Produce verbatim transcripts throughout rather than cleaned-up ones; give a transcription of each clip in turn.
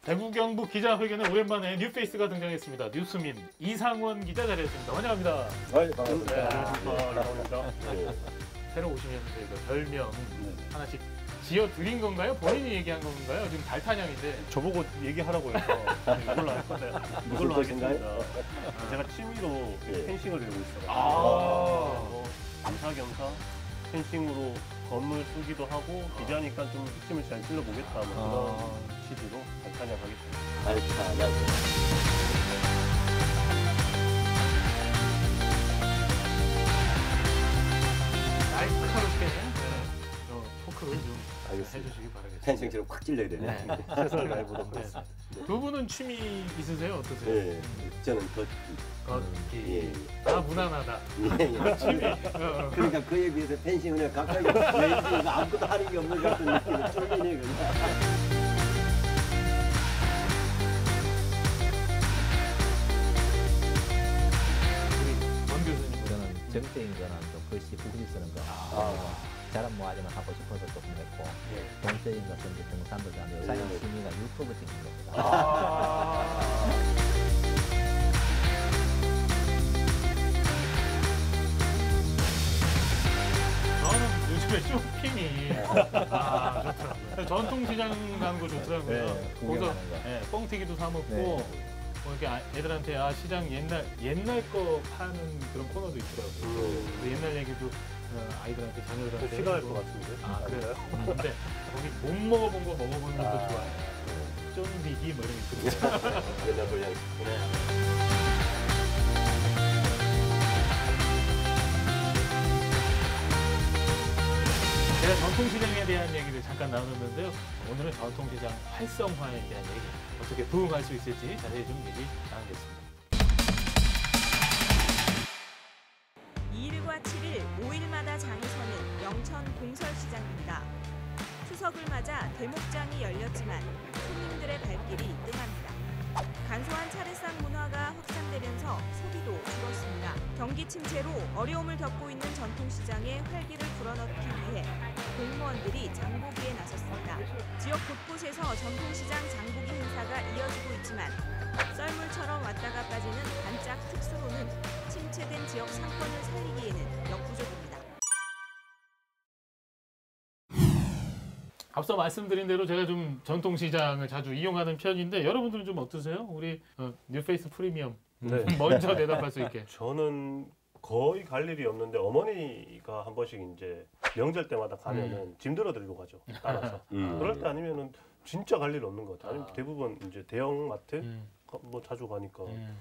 대구 경북 기자회견에 오랜만에 뉴페이스가 등장했습니다. 뉴스민 이상원 기자 자리했습니다. 환영합니다. 네, 반갑습니다. 네, 반갑습니다. 네. 새로 오시면 저희가 별명 네. 하나씩 지어 드린 건가요? 본인이 얘기한 건가요? 지금 달타냥인데 저보고 얘기하라고 해서 이걸로 할 건데 이걸로 하겠습니다. 아. 제가 취미로 네. 펜싱을 배우고 있어요. 아. 뭐 겸사겸사 펜싱으로 건물 쓰기도 하고 기자니까 좀 힘을 잘 실어보겠다 뭐 그런 취지로 달타냥 하겠습니다. 달타냥. 날카롭게 어, 토크를 좀 알겠습니다. 해주시기 바라겠습니다. 펜싱처럼 확 찔러야 되네. 네. 최선을 다해보도록 네. 하겠습니다. 두 분은 취미 있으세요? 어떠세요? 네, 저는 걷기. 걷기. 예. 아 무난하다. 예, 예. 취미. 어, 어. 그러니까 그에 비해서 펜싱은 가까이 왠지 아무것도 하는 게 없는 것 같은 느낌이 쫄리네 그냥. 원 교수님. 저는 정적인 거는 좀 글씨 부글이 쓰는 거. 아. 잘은 뭐 하지만 하고 싶어서 조금 했고 예. 동적인 것은 이제 등산도 잘하고 요새는 네. 취미가 유튜브 찍는 겁니다. 아. 저는 요즘에 쇼핑이 아 좋더라고요. 전통시장 가는 거 좋더라고요. 네, 거기서 구경하는 거. 네, 뻥튀기도 사 먹고 네. 뭐 이렇게 아- 애들한테 아 시장 옛날 옛날 거 파는 그런 코너도 있더라고요. 음. 그 옛날 얘기도 어, 아이들한테 자녀들한테 싫어할 해주고. 것 같은데. 아 그래요? 근데 거기 못 먹어본 거 먹어보는 것도 아. 좋아요. 쫀디기 뭐 이런 게 있거든요. 옛날 고향. 제가 전통시장에 대한 얘기를 잠깐 나눴는데요. 오늘은 전통시장 활성화에 대한 얘기, 어떻게 부응할 수 있을지 자세히 좀 얘기 나누겠습니다. 이일과 칠일 오 일마다 장이 서는 영천 동설시장입니다. 추석을 맞아 대목장이 열렸지만 손님들의 발길이 뜸합니다. 간소한 차례상 문화가 확산되면서 소비도 줄었습니다. 경기 침체로 어려움을 겪고 있는 전통시장에 활기를 불어넣기 위해 공무원들이 장보기에 나섰습니다. 지역 곳곳에서 전통시장 장보기 행사가 이어지고 있지만 썰물처럼 왔다가 빠지는 반짝 특수로는 침체된 지역 상권을 살리기에는 역부족입니다. 앞서 말씀드린 대로 제가 좀 전통시장을 자주 이용하는 편인데 여러분들은 좀 어떠세요? 우리 어, 뉴페이스 프리미엄 네. 먼저 대답할 수 있게. 저는 거의 갈 일이 없는데 어머니가 한 번씩 이제 명절 때마다 가면은 음. 짐 들어드리고 가죠. 따라서. 음. 그럴 때 아니면은 진짜 갈 일 없는 것 같아요. 아니면 아. 대부분 이제 대형 마트 음, 가- 뭐 자주 가니까 음,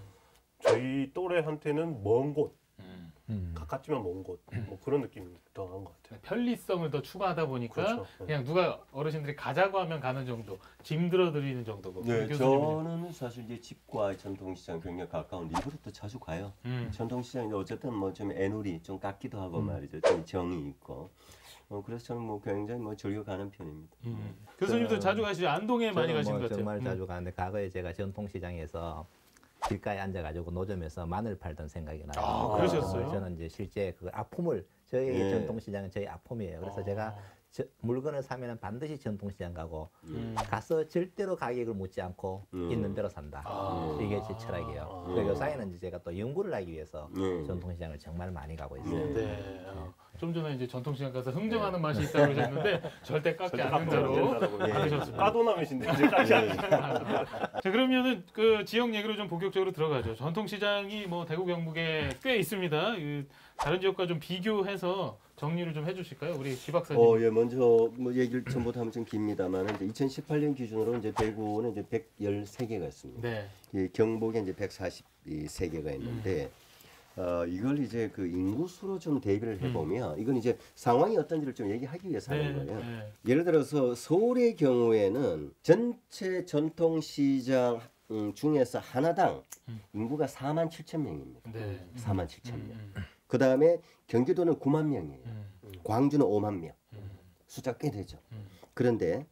저희 또래한테는 먼 곳, 음. 음. 가깝지만 먼 곳, 뭐 그런 느낌이 더 나은 것 같아요. 편리성을 더 추가하다 보니까 그렇죠. 네. 그냥 누가 어르신들이 가자고 하면 가는 정도, 짐 들어드리는 정도고. 네, 교수님은요? 저는 사실 이제 집과 전통시장 굉장히 가까운데 일부러 또 자주 가요. 음. 전통시장이 어쨌든 뭐 좀 애누리 좀 깎기도 하고 음. 말이죠. 좀 정이 있고. 어, 그래서 저는 뭐 굉장히 뭐 즐겨 가는 편입니다. 음. 교수님도 저는- 자주 가시죠? 안동에 많이 저는 가신 뭐 것 같아요. 정말 음. 자주 가는데 과거에 제가 전통시장에서 길가에 앉아가지고 노점에서 마늘 팔던 생각이 나요. 아, 그러셨어요? 저는 이제 실제 그 아픔을 저희 예. 전통시장은 저희 아픔이에요. 그래서 아. 제가 저, 물건을 사면은 반드시 전통시장 가고 음. 가서 절대로 가격을 묻지 않고 음. 있는 대로 산다. 아. 이게 제 철학이에요. 아. 그리고 요사이는 이제 제가 또 연구를 하기 위해서 네. 전통시장을 정말 많이 가고 있어요. 네. 네. 어, 좀 전에 이제 전통시장 가서 흥정하는 맛이 있다고 그러셨는데 절대 깎지 절대 않는 깎지 대로 않는다고 예. 받으셨습니다. 까도남이신데 이제 깎지 않으시죠. 자 그러면은 그 지역 얘기로 좀 본격적으로 들어가죠. 전통시장이 뭐 대구 경북에 꽤 있습니다. 그 다른 지역과 좀 비교해서 정리를 좀 해주실까요, 우리 지 박사님? 어, 예, 먼저 뭐 얘기를 전부터 하면 좀 깁니다만 이제 이천십팔 년 기준으로 이제 대구는 이제 백십삼 개가 있습니다. 네. 예, 경북에 이제 백사십삼 개가 있는데 어, 이걸 이제 그 인구수로 좀 대비를 해보면 이건 이제 상황이 어떤지를 좀 얘기하기 위해서 네. 하는 거예요. 네. 예를 들어서 서울의 경우에는 전체 전통시장 음, 중에서 하나당 음. 인구가 사만 칠천 명입니다. 네. 사만 칠천 명. 음, 그 다음에 경기도는 구만 명이에요. 음, 광주는 오만 명. 음, 숫자 꽤 되죠. 음, 그런데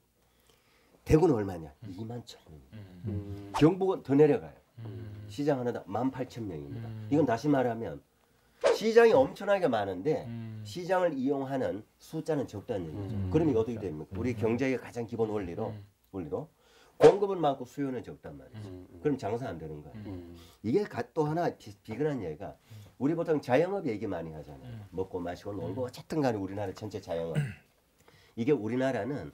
대구는 얼마냐? 이만 천 명. 음, 음. 경북은 더 내려가요. 음, 시장 하나당 만 팔천 명입니다. 음. 이건 다시 말하면 시장이 엄청나게 많은데 음. 시장을 이용하는 숫자는 적다는 얘기죠. 음. 그러면 이게 어떻게 됩니까? 우리 경제의 가장 기본 원리로 음. 원리로 공급은 많고 수요는 적단 말이죠. 음, 음. 그럼 장사 안 되는 거야. 음. 이게 가- 또 하나 비- 비근한 얘기가 우리 보통 자영업 얘기 많이 하잖아요. 음. 먹고 마시고 놀고 어쨌든 간에 우리나라 전체 자영업. 이게 우리나라는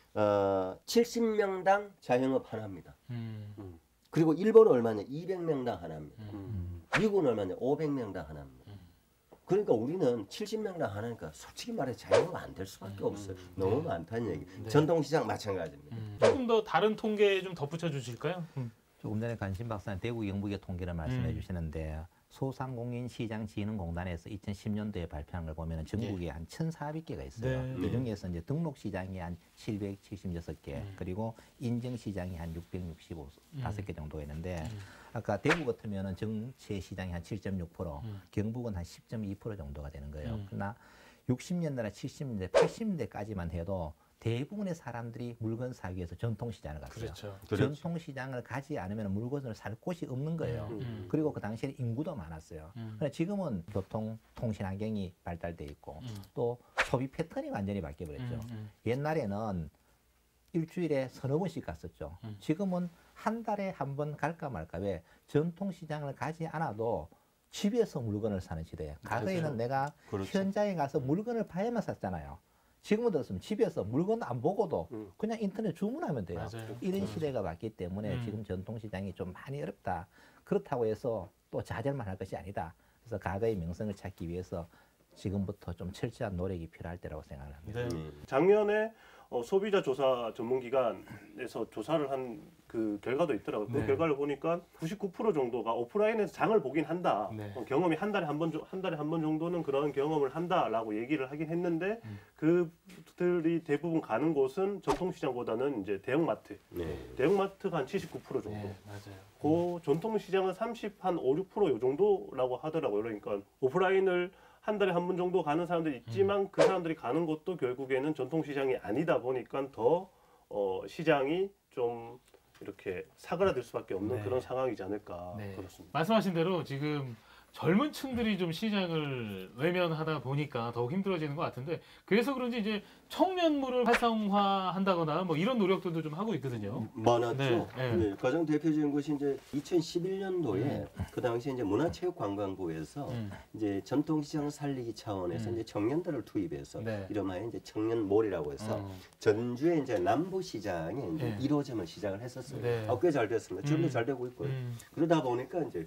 어, 칠십 명당 자영업 하나입니다. 음. 그리고 일본은 얼마냐? 이백 명당 하나입니다. 음. 미국은 얼마냐? 오백 명당 하나입니다. 그러니까 우리는 칠십 명당 하나니까 솔직히 말해 자영업 안 될 수밖에 없어요. 너무 많다는 얘기. 네. 전통시장 마찬가지입니다. 음. 조금 더 다른 통계 좀 덧붙여 주실까요? 음. 조금 전에 관심 박사님 대구 경북의 통계를 말씀해 음. 주시는데 소상공인 시장 진흥공단에서 이천십 년도에 발표한 걸 보면 전국에 한 천사백 개가 있어요. 네. 이 중에서 이제 등록 시장이 한 칠백칠십육 개, 음. 그리고 인증 시장이 한 육백육십오 음. 다섯 개 정도가 있는데 음. 아까 대구 같으면은 정체 시장이 한 칠 점 육 퍼센트, 음. 경북은 한 십 점 이 퍼센트 정도가 되는 거예요. 음. 그러나 육십 년대나 칠십 년대, 팔십 년대까지만 해도 대부분의 사람들이 물건 사기 위해서 전통시장을 갔어요. 그렇죠. 그렇죠. 전통시장을 가지 않으면 물건을 살 곳이 없는 거예요. 음. 그리고 그 당시에 인구도 많았어요. 음. 근데 지금은 교통, 통신 환경이 발달돼 있고 음. 또 소비 패턴이 완전히 바뀌어버렸죠. 음. 음. 옛날에는 일주일에 서너 번씩 갔었죠. 음. 지금은 한 달에 한 번 갈까 말까. 왜 전통시장을 가지 않아도 집에서 물건을 사는 시대예요. 과거에는 그렇죠. 내가 그렇죠. 현장에 가서 물건을 봐야만 샀잖아요. 지금은 들었으면 집에서 물건 안 보고도 음. 그냥 인터넷 주문하면 돼요. 맞아요. 이런 음. 시대가 왔기 때문에 음. 지금 전통시장이 좀 많이 어렵다. 그렇다고 해서 또 좌절만 할 것이 아니다. 그래서 과거의 명성을 찾기 위해서 지금부터 좀 철저한 노력이 필요할 때라고 생각을 합니다. 네. 음. 작년에 어, 소비자 조사 전문기관에서 조사를 한 그 결과도 있더라고요. 그 네. 결과를 보니까 구십구 퍼센트 정도가 오프라인에서 장을 보긴 한다. 네. 어, 경험이 한 달에 한 번, 한 달에 한 번 정도는 그런 경험을 한다라고 얘기를 하긴 했는데 음. 그들이 대부분 가는 곳은 전통시장보다는 이제 대형마트. 네. 대형마트가 한 칠십구 퍼센트 정도. 네, 맞아요. 그 전통시장은 삼십, 한 오, 육 퍼센트 요 정도라고 하더라고요. 그러니까 오프라인을 한 달에 한 번 정도 가는 사람들이 있지만 음. 그 사람들이 가는 곳도 결국에는 전통시장이 아니다 보니까 더 어, 시장이 좀 이렇게 사그라들 수밖에 없는 네. 그런 상황이지 않을까 네. 그렇습니다. 말씀하신 대로 지금 젊은 층들이 좀 시장을 외면하다 보니까 더욱 힘들어지는 것 같은데 그래서 그런지 이제 청년물을 활성화한다거나 뭐 이런 노력들도 좀 하고 있거든요. 많았죠. 네, 네. 네, 가장 대표적인 것이 이제 이천십일 년도에 그 당시 이제 문화체육관광부에서 음. 이제 전통시장을 살리기 차원에서 음. 이제 청년들을 투입해서 네. 이름하여 이제 청년몰이라고 해서 어. 전주의 이제 남부시장에 이제 네. 일 호점을 시작을 했었어요. 네. 아, 꽤 잘 됐습니다. 지금도 음. 잘 되고 있고요. 음. 그러다 보니까 이제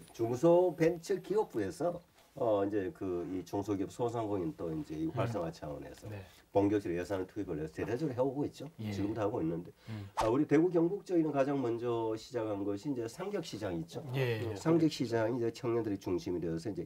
중소벤처기업부에서 어 이제 그 이 중소기업 소상공인 또 이제 이 활성화 차원에서 네. 본격적으로 예산을 투입을 해서 대대적으로 해오고 있죠. 예. 지금도 하고 있는데 음. 아, 우리 대구 경북 쪽에는 가장 먼저 시작한 것이 이제 상격시장 있죠. 예. 상격시장이 이제 청년들이 중심이 되어서 이제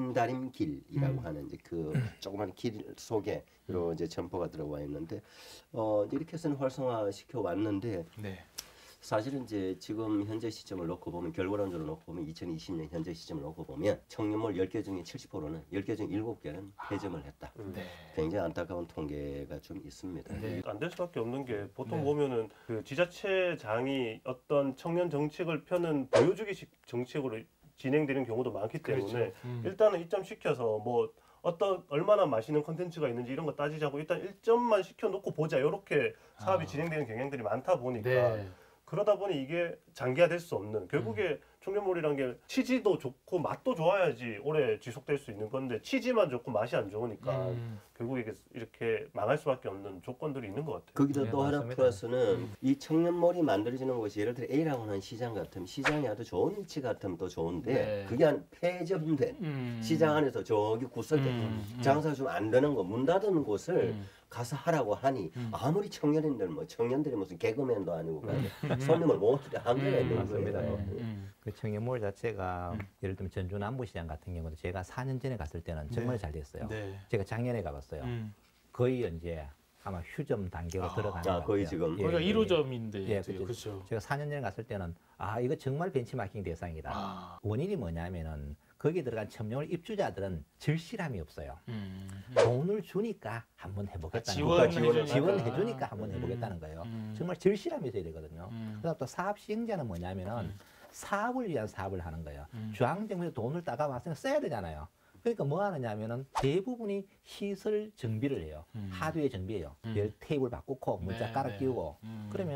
신다림길이라고 음. 하는 이제 그 조그만 길 속에 이런 이제 점포가 들어와 있는데 어 이제 이렇게 해서는 활성화 시켜 왔는데 네. 사실은 이제 지금 현재 시점을 놓고 보면 결과론적으로 놓고 보면 이천이십 년 현재 시점을 놓고 보면 청년몰 열 개 중에 칠십 퍼센트는 열 개 중 일곱 개는 폐점을 했다. 네. 굉장히 안타까운 통계가 좀 있습니다. 네. 안 될 수밖에 없는 게 보통 네. 보면은 그 지자체장이 어떤 청년 정책을 펴는 보여주기식 정책으로 진행되는 경우도 많기 때문에 그렇죠. 음. 일단은 입점시켜서 뭐 어떤 얼마나 맛있는 컨텐츠가 있는지 이런 거 따지자고 일단 일점만 시켜놓고 보자 이렇게 사업이 아. 진행되는 경향들이 많다 보니까 네. 그러다 보니 이게 장기화될 수 없는 결국에 청년몰이라는 게 치즈도 좋고 맛도 좋아야지 오래 지속될 수 있는 건데 치즈만 좋고 맛이 안 좋으니까 음. 결국에 이게 이렇게 망할 수밖에 없는 조건들이 있는 것 같아요. 거기다 네, 또 하나 맞습니다. 플러스는 이 청년몰이 만들어지는 곳이 예를 들어 A라고 하는 시장 같으면 시장이 아주 좋은 위치 같으면 또 좋은데 네. 그게 한 폐점된 음. 시장 안에서 저기 구석에 음, 음. 장사 좀 안 되는 거 문 닫는 곳을 음. 가서 하라고 하니 음. 아무리 청년인들 뭐 청년들이 무슨 개그맨도 아니고 손님을 모으는데 한계가 음, 있는 맞습니다. 거예요. 음. 음. 그 청년몰 자체가 음. 예를 들면 전주 남부시장 같은 경우도 제가 사 년 전에 갔을 때는 정말 네. 잘 됐어요. 네. 제가 작년에 가봤어요. 음. 거의 이제 아마 휴점 단계로 아, 들어가는 아, 것 거의 같아요. 지금. 거기가 예, 일 예. 호점인데 예, 그렇죠. 그렇죠. 제가 사 년 전에 갔을 때는 아 이거 정말 벤치마킹 대상이다. 아. 원인이 뭐냐면은 거기 들어간 청년몰 입주자들은 절실함이 없어요. 음. 돈을 주니까 한번 해보겠다는 지원 거예요. 지원을 지원을 해주니까 한번 해보겠다는 음. 거예요. 음. 정말 절실함이 있어야 되거든요. 음. 그다음 또 사업 시행자는 뭐냐면은 음. 사업을 위한 사업을 하는 거예요. 음. 중앙정부에서 돈을 따가왔으니까 써야 되잖아요. 그러니까 뭐 하느냐면은 대부분이 시설 정비를 해요. 음. 하드웨어 정비예요. 음. 예를 테이블 바꾸고 문자 네, 깔아 네. 끼우고 음. 그러면은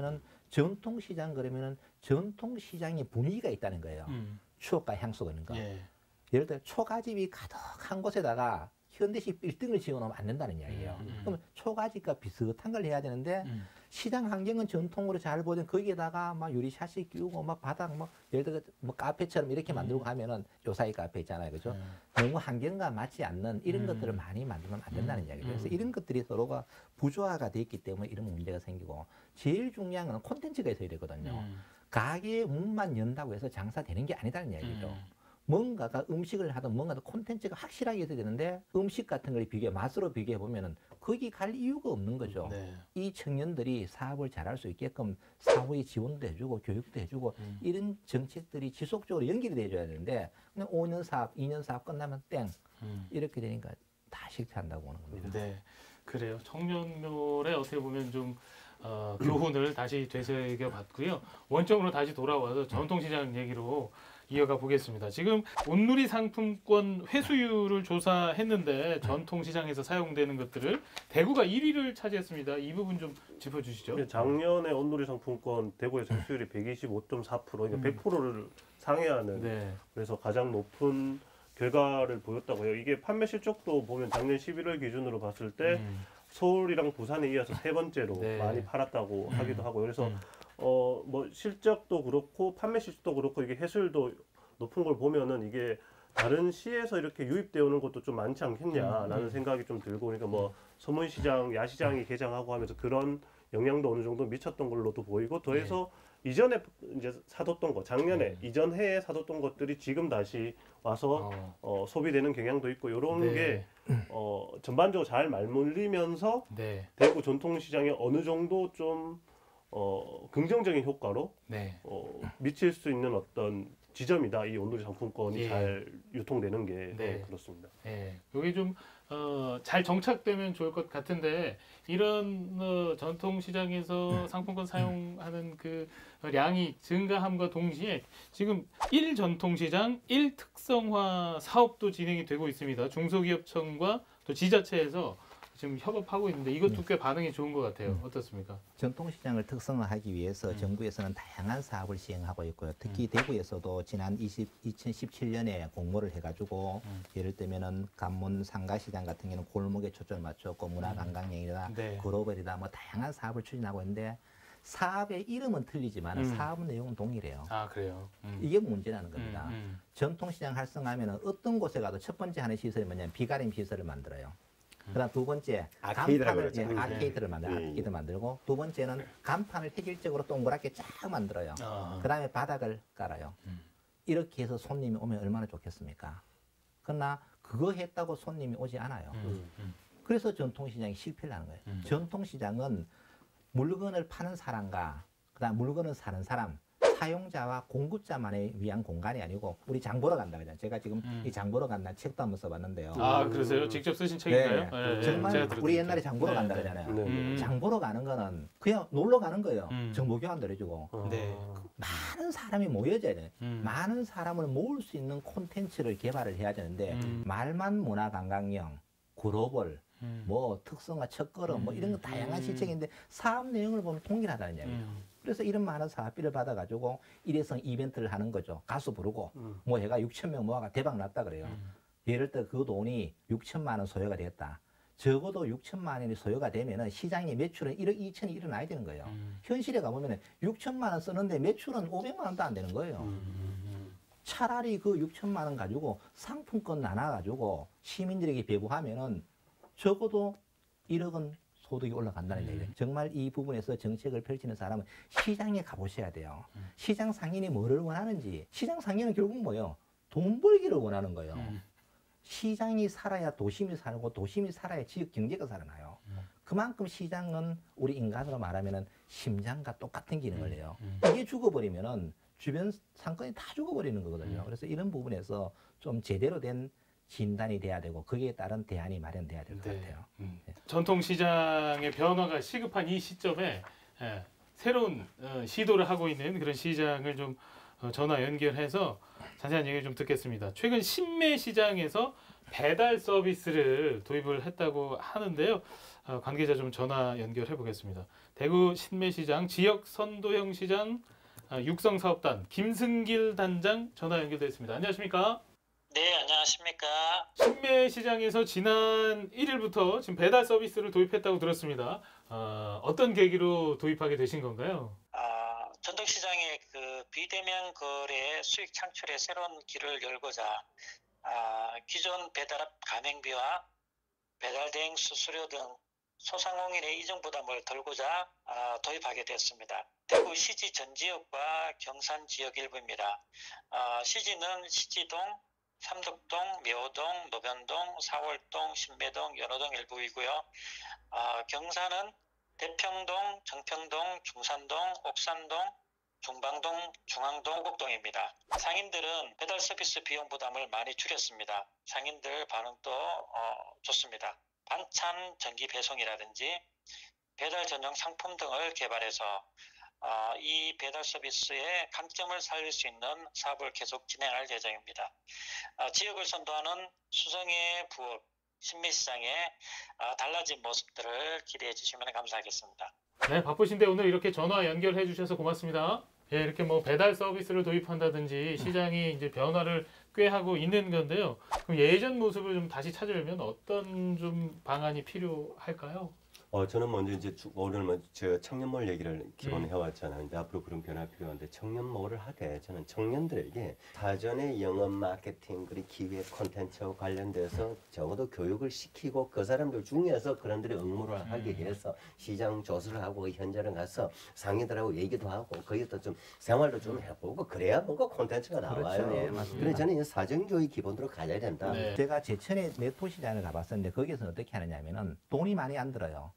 전통시장 그러면은 전통시장의 분위기가 있다는 거예요. 음. 추억과 향수가 있는 거. 예. 예를 들어 초가집이 가득한 곳에다가 현대식 빌딩을 지어놓으면 안 된다는 이야기예요. 음, 음. 그러면 초가집과 비슷한 걸 해야 되는데 음. 시장 환경은 전통으로 잘 보던 거기에다가 막 유리샷이 끼우고 막 바닥 뭐 예를 들어 뭐 카페처럼 이렇게 만들고 하면은 요사이 카페 있잖아요, 그죠? 음. 너무 환경과 맞지 않는 이런 음. 것들을 많이 만들면 안 된다는 음. 이야기예요. 그래서 음. 이런 것들이 서로가 부조화가 돼 있기 때문에 이런 문제가 생기고 제일 중요한 건 콘텐츠가 있어야 되거든요. 음. 가게 문만 연다고 해서 장사되는 게 아니다는 이야기죠. 음. 뭔가가 음식을 하든 뭔가도 콘텐츠가 확실하게 있어야 되는데 음식 같은 걸 비교해 맛으로 비교해 보면은 거기 갈 이유가 없는 거죠. 네. 이 청년들이 사업을 잘할 수 있게끔 사후에 지원도 해주고 교육도 해주고 음. 이런 정책들이 지속적으로 연결이 돼줘야 되는데 그냥 오 년 사업, 이 년 사업 끝나면 땡 음. 이렇게 되니까 다 실패한다고 보는 겁니다. 네, 그래요. 청년몰에 어떻게 보면 좀 어, 교훈을 다시 되새겨 봤고요. 원점으로 다시 돌아와서 전통시장 얘기로 이어가 보겠습니다. 지금 온누리 상품권 회수율을 조사했는데 전통시장에서 사용되는 것들을 대구가 일 위를 차지했습니다. 이 부분 좀 짚어주시죠. 작년에 온누리 상품권 대구의 회수율이 백이십오 점 사 퍼센트, 그러니까 음. 백 퍼센트를 상회하는 네. 그래서 가장 높은 결과를 보였다고 해요. 이게 판매 실적도 보면 작년 십일월 기준으로 봤을 때 음. 서울이랑 부산에 이어서 세 번째로 네. 많이 팔았다고 음. 하기도 하고 그래서 음. 어 뭐 실적도 그렇고 판매 실적도 그렇고 이게 회수율도 높은 걸 보면은 이게 다른 시에서 이렇게 유입되어 오는 것도 좀 많지 않겠냐라는 음. 생각이 좀 들고 그러니까 뭐 서문시장, 야시장이 개장하고 하면서 그런 영향도 어느 정도 미쳤던 걸로도 보이고 더해서 이전에 이제 사뒀던 거 작년에 음. 이전 해에 사뒀던 것들이 지금 다시 와서 어. 어, 소비되는 경향도 있고 이런 네. 게 어, 전반적으로 잘 말몰리면서 네. 대구 전통시장에 어느 정도 좀 어, 긍정적인 효과로 네. 어, 미칠 수 있는 어떤 지점이다. 이 온누리 상품권이 예. 잘 유통되는 게 네. 네, 그렇습니다. 예, 여기 좀, 어, 잘 정착되면 좋을 것 같은데, 이런, 어, 전통시장에서 상품권 사용하는 그 량이 증가함과 동시에 지금 일 전통시장, 일 특성화 사업도 진행이 되고 있습니다. 중소기업청과 또 지자체에서 지금 협업하고 있는데 이것도 꽤 반응이 좋은 것 같아요. 어떻습니까? 전통시장을 특성화하기 위해서 음. 정부에서는 다양한 사업을 시행하고 있고요. 특히 음. 대구에서도 지난 이천십칠 년에 공모를 해가지고 음. 예를 들면은 관문 상가시장 같은 경우는 골목에 초점을 맞췄고 문화관광행이다, 네. 글로벌이다, 뭐 다양한 사업을 추진하고 있는데 사업의 이름은 틀리지만 음. 사업 내용은 동일해요. 아, 그래요. 음. 이게 문제라는 겁니다. 음, 음. 전통시장 활성화하면 어떤 곳에 가도 첫 번째 하는 시설이 뭐냐면 비가림 시설을 만들어요. 그다음 두 번째 아케이드라고 간판을, 예, 그러죠. 아케이드를 만들어 예, 예. 아케이드 만들고 두 번째는 간판을 획일적으로 동그랗게 쫙 만들어요. 아. 그다음에 바닥을 깔아요. 음. 이렇게 해서 손님이 오면 얼마나 좋겠습니까? 그러나 그거 했다고 손님이 오지 않아요. 음, 음. 그래서 전통시장이 실패를 하는 거예요. 음. 전통시장은 물건을 파는 사람과 그다음 물건을 사는 사람, 사용자와 공급자만을 위한 공간이 아니고 우리 장 보러 간다 그잖아요. 제가 지금 음. 이 장 보러 간다 책도 한번 써봤는데요. 아, 그러세요? 직접 쓰신 책인가요? 네. 예, 예, 정말 제가 우리 들었으니까. 옛날에 장 보러 네, 간다 네. 그러잖아요. 네. 음. 장 보러 가는 거는 그냥 놀러 가는 거예요. 음. 정보 교환도 해주고 어, 네. 많은 사람이 모여져야 돼요. 음. 많은 사람을 모을 수 있는 콘텐츠를 개발을 해야 되는데 음. 말만 문화관광형, 글로벌, 음. 뭐 특성화 첫걸음 뭐 이런 거 다양한 음. 실책인데 사업 내용을 보면 동일하다는 이야기예요. 음. 그래서 이런 많은 사업비를 받아가지고 일회성 이벤트를 하는 거죠. 가수 부르고 음. 뭐 해가 육천 명 모아가 대박 났다 그래요. 음. 예를 들어 그 돈이 육천만 원 소요가 되겠다. 적어도 육천만 원이 소요가 되면은 시장의 매출은 일억 이천이 일어나야 되는 거예요. 음. 현실에 가보면은 육천만 원 쓰는데 매출은 오백만 원도 안 되는 거예요. 음. 차라리 그 육천만 원 가지고 상품권 나눠가지고 시민들에게 배부하면은 적어도 일억은 소득이 올라간다는 음. 얘기예요. 정말 이 부분에서 정책을 펼치는 사람은 시장에 가보셔야 돼요. 음. 시장 상인이 뭐를 원하는지. 시장 상인은 결국 뭐예요? 돈 벌기를 원하는 거예요. 음. 시장이 살아야 도심이 살고 도심이 살아야 지역 경제가 살아나요. 음. 그만큼 시장은 우리 인간으로 말하면은 심장과 똑같은 기능을 해요. 음. 이게 죽어버리면은 주변 상권이 다 죽어버리는 거거든요. 음. 그래서 이런 부분에서 좀 제대로 된 진단이 돼야 되고 거기에 따른 대안이 마련돼야 될 것 네. 같아요. 음. 전통시장의 변화가 시급한 이 시점에 예, 새로운 어, 시도를 하고 있는 그런 시장을 좀 어, 전화 연결해서 자세한 얘기를 좀 듣겠습니다. 최근 신매 시장에서 배달 서비스를 도입을 했다고 하는데요. 어, 관계자 좀 전화 연결해 보겠습니다. 대구 신매시장 지역 선도형 시장 어, 육성 사업단 김승길 단장 전화 연결됐습니다. 안녕하십니까? 네, 안녕하십니까? 신매시장에서 지난 일 일부터 지금 배달 서비스를 도입했다고 들었습니다. 어, 어떤 계기로 도입하게 되신 건가요? 아, 전통시장의 그 비대면 거래 수익 창출의 새로운 길을 열고자 아, 기존 배달앱 가맹비와 배달 대행 수수료 등 소상공인의 이중 부담을 덜고자 아, 도입하게 됐습니다. 대구 시지 전 지역과 경산 지역 일부입니다. 아, 시지는 시지동, 삼덕동, 묘동, 노변동, 사월동, 신매동, 연호동 일부이고요. 아, 경산은 대평동, 정평동, 중산동, 옥산동, 중방동, 중앙동, 호곡동입니다. 상인들은 배달 서비스 비용 부담을 많이 줄였습니다. 상인들 반응도 어, 좋습니다. 반찬 전기 배송이라든지 배달 전용 상품 등을 개발해서 어, 이 배달 서비스의 강점을 살릴 수 있는 사업을 계속 진행할 예정입니다. 어, 지역을 선도하는 수성의 부업, 신매시장의 어, 달라진 모습들을 기대해 주시면 감사하겠습니다. 네, 바쁘신데 오늘 이렇게 전화 연결해 주셔서 고맙습니다. 예, 이렇게 뭐 배달 서비스를 도입한다든지 시장이 이제 변화를 꽤 하고 있는 건데요. 그럼 예전 모습을 좀 다시 찾으려면 어떤 좀 방안이 필요할까요? 어, 저는 먼저 이제 주, 오늘 뭐 저 청년몰 얘기를 기본 해왔잖아요. 근데 앞으로 그런 변화 필요한데 청년몰을 하되 저는 청년들에게 사전에 영업 마케팅 그리고 기획 콘텐츠와 관련돼서 적어도 교육을 시키고 그 사람들 중에서 그런들이 응모를 하기 위해서 시장 조사를 하고 현장에 가서 상인들하고 얘기도 하고 거기서 좀 생활도 좀 해보고 그래야 뭔가 콘텐츠가 나와요. 그렇죠. 예, 맞습니다. 그래서 저는 이 사전 교육 기본으로 가져야 된다. 네. 제가 제천에 내토시장을 가봤었는데 거기서는 어떻게 하느냐면은 돈이 많이 안 들어요.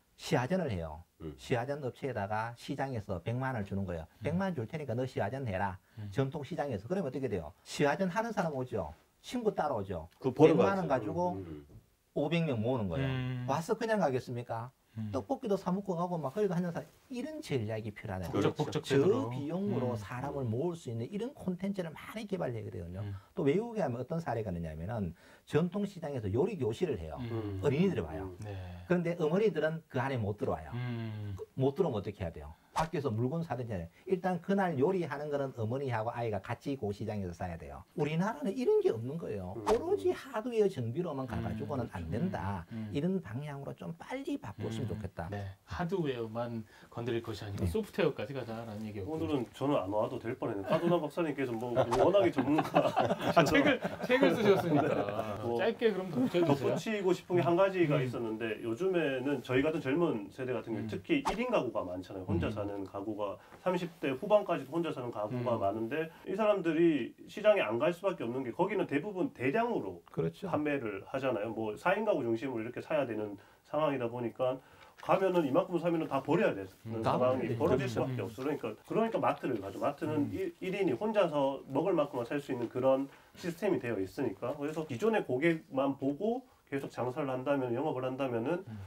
시화전을 해요. 음. 시화전 업체에다가 시장에서 백만 원을 주는 거예요. 백만 원 줄 테니까 너 시화전 해라. 음. 전통시장에서. 그러면 어떻게 돼요? 시화전 하는 사람 오죠. 친구 따라오죠. 그 보러 백만 원 가죠. 가지고 음, 음. 오백 명 모으는 거예요. 음. 와서 그냥 가겠습니까? 음. 떡볶이도 사 먹고 가고 막 그래도 하는 사람 이런 전략이 필요하네요. 그렇죠. 복적 저 제도로. 비용으로 음. 사람을 모을 수 있는 이런 콘텐츠를 많이 개발해야 되거든요. 음. 또 외국에 하면 어떤 사례가 있느냐면은 전통시장에서 요리 교실을 해요. 음. 어린이들이 와요. 네. 그런데 어머니들은 그 안에 못 들어와요. 음. 못 들어오면 어떻게 해야 돼요? 밖에서 물건 사든지 해야 돼요. 일단 그날 요리하는 거는 어머니하고 아이가 같이 그 시장에서 사야 돼요. 우리나라는 이런 게 없는 거예요. 음. 오로지 하드웨어 정비로만 가가지고는 안 된다. 음. 이런 방향으로 좀 빨리 바꿨으면 음. 좋겠다. 네. 하드웨어만 건드릴 것이 아니고 네. 소프트웨어까지 가자라는 얘기였고. 오늘은 저는 안 와도 될 뻔했는데 파도남 박사님께서 뭐 워낙에 전문가 아, 책을 책을 쓰셨으니까 뭐, 짧게 그럼 덧붙여주세요. 덧붙이고 싶은 게 한 가지가 음. 있었는데 요즘에는 저희 같은 젊은 세대 같은 경우 음. 특히 일 인 가구가 많잖아요. 혼자 음. 사는 가구가 삼십 대 후반까지도 혼자 사는 가구가 음. 많은데 이 사람들이 시장에 안 갈 수밖에 없는 게 거기는 대부분 대량으로 그렇죠. 판매를 하잖아요. 뭐 사 인 가구 중심으로 이렇게 사야 되는 상황이다 보니까 가면은 이만큼 사면은 다 버려야 되는 음, 상황이 다 벌어질 음. 수밖에 없어. 그러니까 그러니까 마트를 가죠. 마트는 음. 일 1인이 혼자서 먹을 만큼만 살 수 있는 그런 시스템이 되어 있으니까 그래서 기존의 고객만 보고 계속 장사를 한다면 영업을 한다면은 음.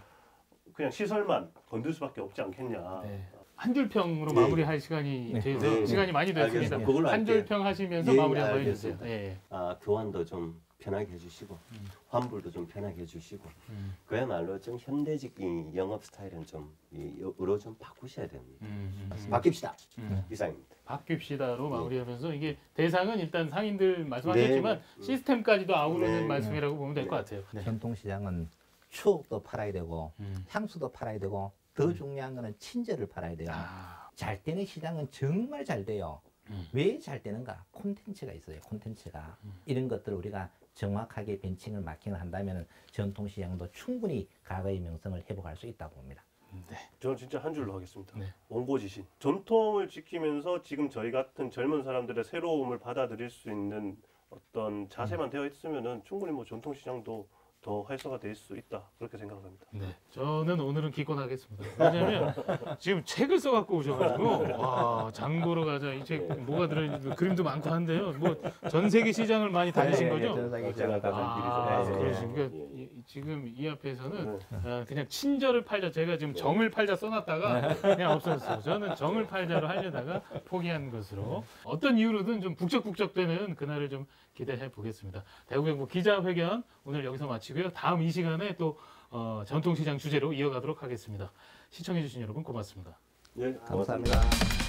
그냥 시설만 건들 수밖에 없지 않겠냐. 네. 한 줄 평으로 네. 마무리할 시간이 네. 돼서 네. 시간이 많이 됐습니다. 알겠습니다. 그걸로 한 줄 할게요. 평 하시면서 예, 마무리 한번 알겠습니다. 해주세요. 예. 아, 교환도 좀 편하게 해주시고 음. 환불도 좀 편하게 해주시고 음. 그야말로 좀 현대적인 영업 스타일은 좀 으로 좀 바꾸셔야 됩니다. 음. 음. 바뀝시다. 음. 이상입니다. 바뀝시다로 네. 마무리하면서 이게 대상은 일단 상인들 말씀하셨지만 네, 네. 시스템까지도 아우르는 네. 말씀이라고 보면 될 것 네. 같아요. 네. 전통시장은 추억도 팔아야 되고 음. 향수도 팔아야 되고 더 음. 중요한 거는 친절을 팔아야 돼요. 아. 잘 되는 시장은 정말 잘 돼요. 음. 왜 잘 되는가? 콘텐츠가 있어요. 콘텐츠가. 음. 이런 것들을 우리가 정확하게 벤칭을 마킹을 한다면 전통시장도 충분히 과거의 명성을 회복할 수 있다고 봅니다. 네. 저는 진짜 한 줄로 하겠습니다. 네. 원고지신. 전통을 지키면서 지금 저희 같은 젊은 사람들의 새로움을 받아들일 수 있는 어떤 자세만 되어 있으면은 충분히 뭐 전통시장도 더 활성화 될 수 있다 그렇게 생각합니다. 네, 저는 오늘은 기권하겠습니다. 왜냐하면 지금 책을 써갖고 오셔가지고 와 장보러 가자 이 책 뭐가 들어있는지 그림도 많고 한데요. 뭐 전 세계 시장을 많이 다니신 네, 거죠? 전 세계 아, 시장을 제가 아, 네, 네. 그러시니까 예. 이- 지금 이 앞에서는 네. 아, 그냥 친절을 팔자. 제가 지금 정을 팔자 써놨다가 그냥 없었어요. 저는 정을 팔자로 하려다가 포기한 것으로 어떤 이유로든 좀 북적북적되는 그날을 좀 기대해 보겠습니다. 대구경보 기자회견 오늘 여기서 마치고. 마치고요. 다음 이 시간에 또 어, 전통시장 주제로 이어가도록 하겠습니다. 시청해주신 여러분 고맙습니다. 네, 감사합니다.